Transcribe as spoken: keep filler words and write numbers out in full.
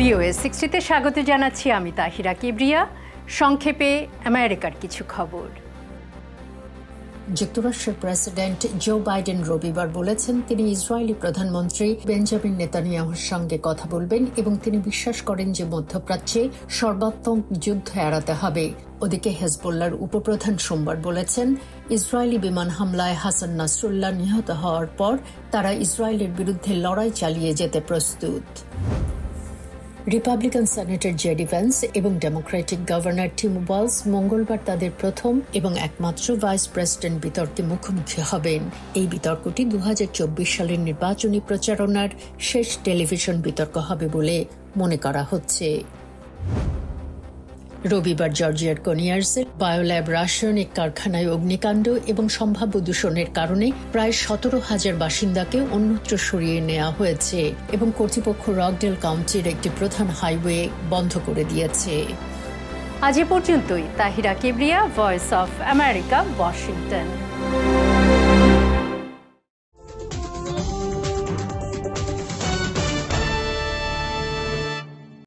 VOA সিক্সটিতে স্বাগত জানাচ্ছি আমি তাহিরা কিবরিয়া। সংক্ষেপে আমেরিকার কিছু খবর। যুক্তরাষ্ট্রের প্রেসিডেন্ট জো বাইডেন রবিবার বলেছেন তিনি ইসরায়েলি প্রধানমন্ত্রী বেঞ্জামিন নেতানিয়াহুর সঙ্গে কথা বলবেন এবং তিনি বিশ্বাস করেন যে মধ্যপ্রাচ্যে সর্বাত্মক যুদ্ধ এড়াতে হবে। ওদিকে হেজবুল্লাহর উপপ্রধান সোমবার বলেছেন ইসরায়েলি বিমান হামলায় হাসান নাসরুল্লাহ নিহত হওয়ার পর তারা ইসরায়েলের বিরুদ্ধে লড়াই চালিয়ে যেতে প্রস্তুত। রিপাবলিকান সেনেটর জেডি ভ্যান্স এবং ডেমোক্রেটিক গভর্নর টিম ওয়ালস মঙ্গলবার তাদের প্রথম এবং একমাত্র ভাইস প্রেসিডেন্ট বিতর্কে মুখোমুখি হবেন। এই বিতর্কটি দু হাজার চব্বিশ সালের নির্বাচনী প্রচারণার শেষ টেলিভিশন বিতর্ক হবে বলে মনে করা হচ্ছে। রবিবার জর্জিয়ার কোনিয়ার্সে বায়োল্যাব রাসায়নিক কারখানায় অগ্নিকাণ্ড এবং সম্ভাব্য দূষণের কারণে প্রায় সতেরো হাজার বাসিন্দাকে অন্যত্র সরিয়ে নেওয়া হয়েছে এবং কর্তৃপক্ষ রকডেল কাউন্টির একটি প্রধান হাইওয়ে বন্ধ করে দিয়েছে। আজ এ পর্যন্তই। Tahira Kibria, voice of America, Washington.